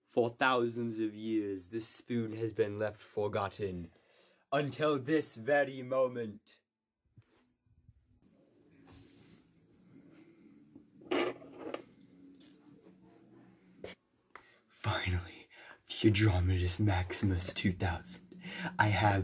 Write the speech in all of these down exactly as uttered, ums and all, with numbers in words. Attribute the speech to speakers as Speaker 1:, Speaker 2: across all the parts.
Speaker 1: For thousands of years, this spoon has been left forgotten. Until this very moment. Finally, Theodrometus Maximus two thousand. I have...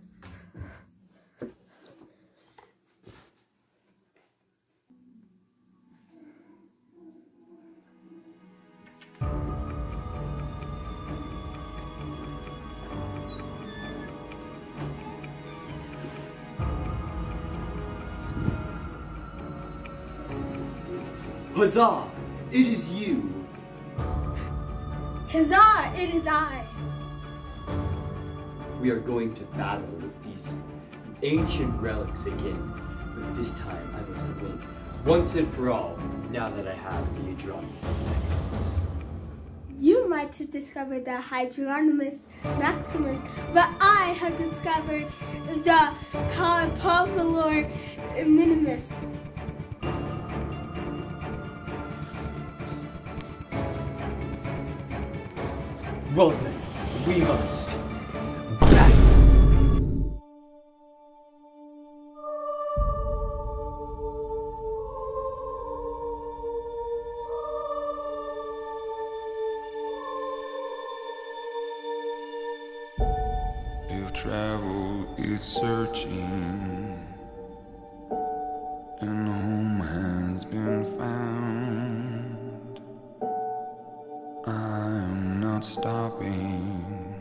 Speaker 1: Huzzah! It is you!
Speaker 2: Huzzah! It is I!
Speaker 1: We are going to battle with these ancient relics again, but this time I must win, once and for all, now that I have the Hydronymus Maximus.
Speaker 2: You might have discovered the Hydronymus Maximus, but I have discovered the Hypovalor Minimus.
Speaker 1: Well then, we must battle!
Speaker 3: If travel is searching and home has been found, I'm not stopping.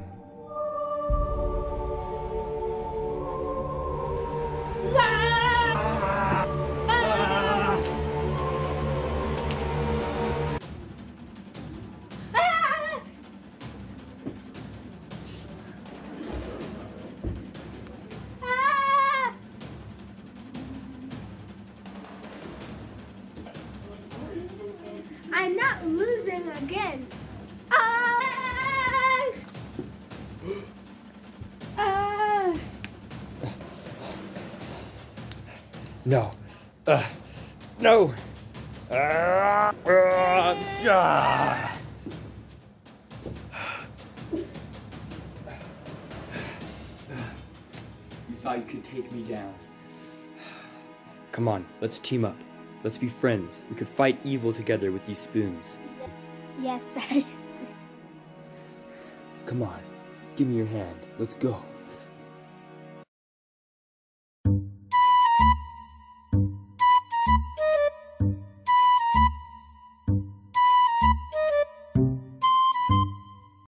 Speaker 2: I'm not losing again. Ah! Ah!
Speaker 1: No. Uh, no! Uh, uh, ah. You thought you could take me down. Come on, let's team up. Let's be friends. We could fight evil together with these spoons.
Speaker 2: Yes, I...
Speaker 1: Come on, give me your hand. Let's go.